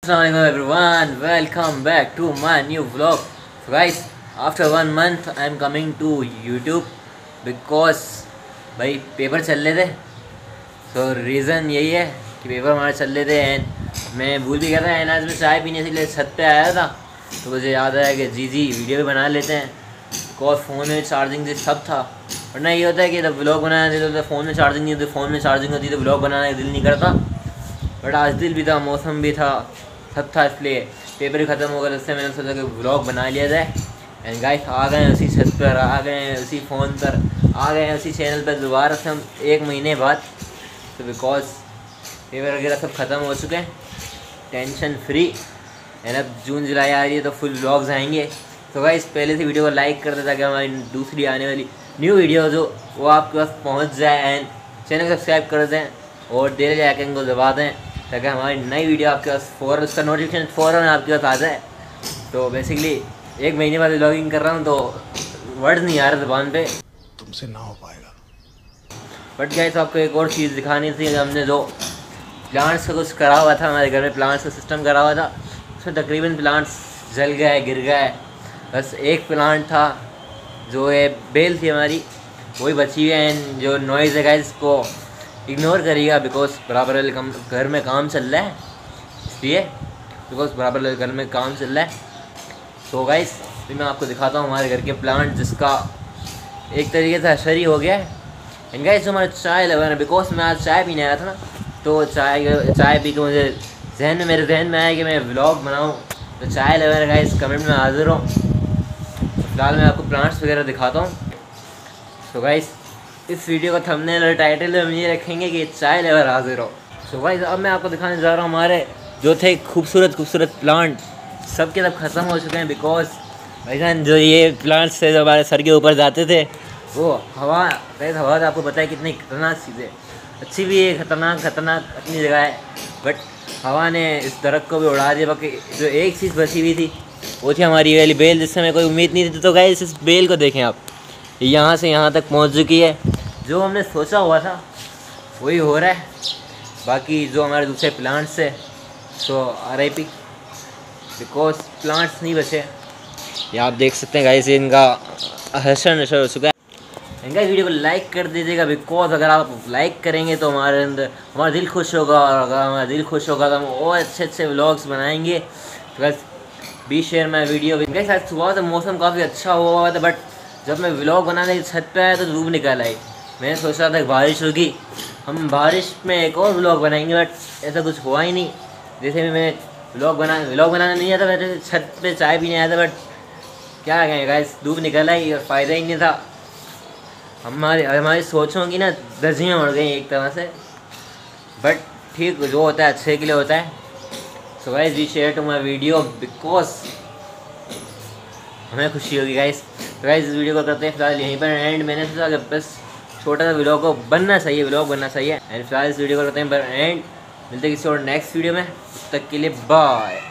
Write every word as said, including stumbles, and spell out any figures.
Assalamualaikum everyone, welcome back to my new vlog. So guys, after one month I am coming to YouTube because भाई paper चल रहे थे. So reason यही है कि paper हमारे चल रहे थे एंड मैं भूल भी गया था एंड आज मैं चाय पीने के लिए छत पे आया था तो मुझे याद आया कि जी जी वीडियो भी बना लेते हैं. और फ़ोन में चार्जिंग से सब था, वरना ये होता है कि जब व्लॉग बनाना देते तो फ़ोन में चार्जिंग नहीं होती, फ़ोन में चार्जिंग होती तो व्लॉग बनाने का दिल नहीं करता. बट आज दिल भी था, मौसम भी था, सब था, इसलिए पेपर भी ख़त्म हो गया. इससे मैंने सोचा कि व्लॉग बना लिया जाए. एंड गाइस आ गए हैं उसी छत पर, आ गए हैं उसी फ़ोन पर, आ गए हैं उसी चैनल पर दोबारा से हम एक महीने बाद. तो बिकॉज पेपर वगैरह सब ख़त्म हो चुके हैं, टेंशन फ्री. एंड अब जून जुलाई आ रही है तो फुल व्लॉग्स आएंगे. तो गाइस पहले से वीडियो को लाइक कर देता कि हमारी दूसरी आने वाली न्यू वीडियो जो वो आपके पास पहुंच जाए. एंड चैनल को सब्सक्राइब कर दें और डेली बेल आइकन को दबा दें ताकि हमारी नई वीडियो आपके पास फ़ौरन उसका नोटिफिकेशन फ़ौरन आपके पास आ जाए. तो बेसिकली एक महीने बाद व्लॉगिंग कर रहा हूँ तो वर्ड्स नहीं आ रहे ज़बान पे, तुमसे ना हो पाएगा. बट गाइस आपको एक और चीज़ दिखानी थी. हमने जो प्लांट्स का कुछ करा हुआ था, हमारे घर में प्लांट्स का सिस्टम करा हुआ था, उसमें तकरीबन प्लांट्स जल गए, गिर गए. बस एक प्लांट था जो ये बेल थी हमारी, वही बची हुई है. एंड जो नॉइज़ है गाइस इसको इग्नोर करिएगा बिकॉज बराबर घर में काम चल रहा है, इसलिए बिकॉज बराबर घर में काम चल रहा है. तो गाइस अभी मैं आपको दिखाता हूँ हमारे घर के प्लांट जिसका एक तरीके से असर ही हो गया है. एंड गाइस जो हमारे चाय लगा है, बिकॉज मैं आज चाय पीने आया था ना, तो चाय चाय पी के मुझे जहन में मेरे जहन में आया कि मैं व्लॉग बनाऊँ. तो चाय लगा गाइस कमेंट में हाजिर हो. फिलहाल मैं आपको प्लांट्स वगैरह दिखाता हूँ. सो गाइस इस वीडियो का थंबनेल और टाइटल में हम ये रखेंगे कि चाय लेवर हाजिर हो. सो गाइस अब मैं आपको दिखाने जा रहा हूँ हमारे जो थे खूबसूरत खूबसूरत प्लांट, सब के सब ख़त्म हो चुके हैं. बिकॉज भाईजान जो ये प्लांट्स थे जो हमारे सर के ऊपर जाते थे, वो हवा गाइस हवा आपको पता है कितनी खतरनाक चीज़ है. अच्छी भी है, खतरनाक खतरनाक अपनी जगह है, बट हवा ने इस दरख्त को भी उड़ा दिया. बाकी जो एक चीज़ बची हुई थी वो थी हमारी वाली बेल, जिससे हमें कोई उम्मीद नहीं थी. तो गाइस इस बेल को देखें आप, यहाँ से यहाँ तक पहुँच चुकी है. जो हमने सोचा हुआ था वही हो रहा है. बाकी जो हमारे दूसरे प्लांट्स है so R I P, because plants नहीं बचे. ये आप देख सकते हैं गाइस इनका हशर नशर हो चुका है. इनका वीडियो को लाइक कर दीजिएगा बिकॉज अगर आप लाइक करेंगे तो हमारे अंदर हमारा दिल खुश होगा, और अगर हमारा दिल खुश होगा तो हम और अच्छे अच्छे व्लॉग्स बनाएंगे. Plus be share my video. Guys आज सुबह से मौसम काफ़ी अच्छा हुआ था, बट जब मैं व्लॉग बनाने छत पे आया तो धूप निकल आई. मैंने सोचा था बारिश होगी, हम बारिश में एक और व्लॉग बनाएंगे, बट ऐसा कुछ हुआ ही नहीं. जैसे भी मैं व्लॉग बना व्लॉग बनाने नहीं आता, मैं छत पे चाय पीने आया था, बट क्या कहें गाइस धूप निकल आई और फ़ायदा ही नहीं था. हमारी हमारी सोचों की ना दर्जियाँ मर गई एक तरह से, बट ठीक जो होता है अच्छे के लिए होता है. So guys we share to my video because हमें खुशी होगी गाइस. तो गाइस इस वीडियो को करते हैं फिलहाल यहीं पर एंड. मैंने सोचा कि बस छोटा सा व्लॉग को बनना चाहिए, व्लॉग बनना चाहिए. एंड फिलहाल इस वीडियो को करते हैं पर एंड. मिलते हैं किसी और नेक्स्ट वीडियो में, तब तक के लिए बाय.